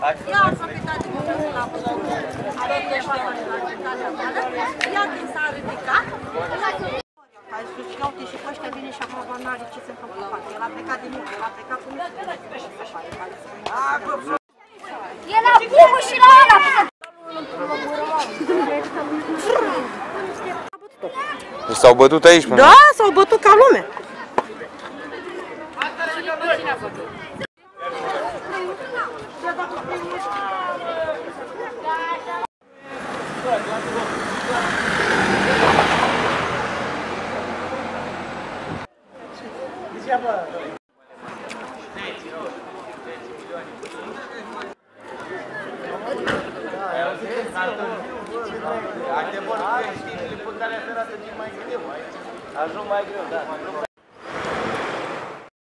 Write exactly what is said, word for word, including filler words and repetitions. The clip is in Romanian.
Ea a profitat din momentul la văzut, are deșteaptă la cetatea mea, ea din s-a ridicat, ai spus, și uite, și pe ăștia vine și acum nu are ce să facă cu față. El a plecat din urmă, el a plecat cu nu știu ce să facă. E la bumă și la ăla! S-au bătut aici până? Da, s-au bătut ca lume. Ajung mai greu, da.